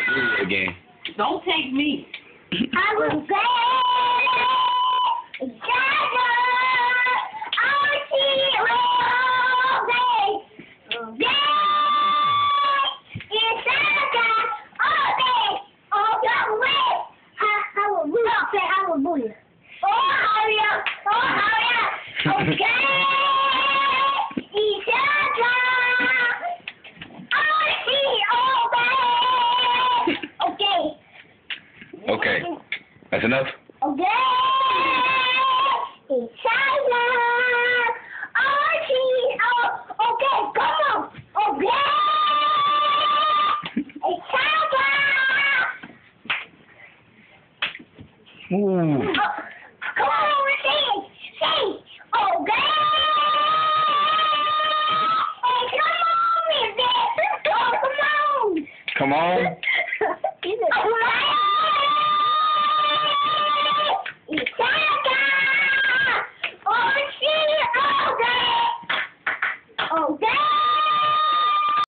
video game. Don't take me. I will say, hallelujah. Oh, hallelujah. Oh, hallelujah. Okay. Okay. That's enough? Okay. Inshallah. Okay, come on. Okay. Inshallah. Ooh. Come on, sing. Sing. Okay. Hey, come on, Miss Dad. Come on. Come on. Come on.